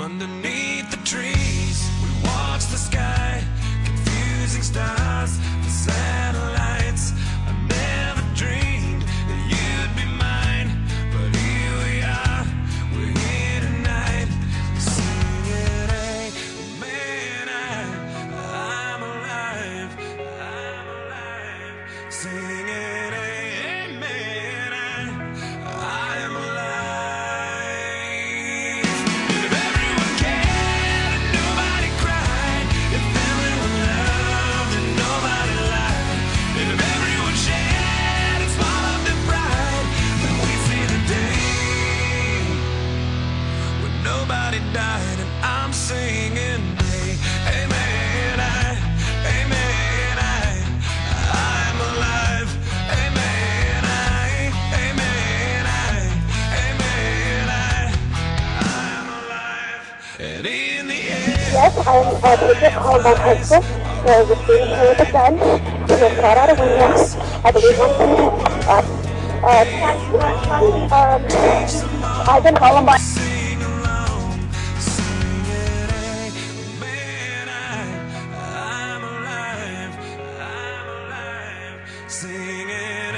underneath the trees, we watch the sky, confusing stars, the satellites. I never dreamed that you'd be mine, but here we are, we're here tonight, singing, amen, I'm alive, singing, amen, I am alive. If everyone cared and nobody cried, if everyone loved and nobody lied, if everyone shared and swallowed their pride, then we see the day when nobody died. And I'm singing, amen, amen, I'm alive, amen, amen, amen, I'm alive. And in the end, Yes, I'm a teacher called my high school. There was a student here with a gun. He was shot out a window. I believe one I've been Columbine. sing along, singing, amen, I'm alive, singing.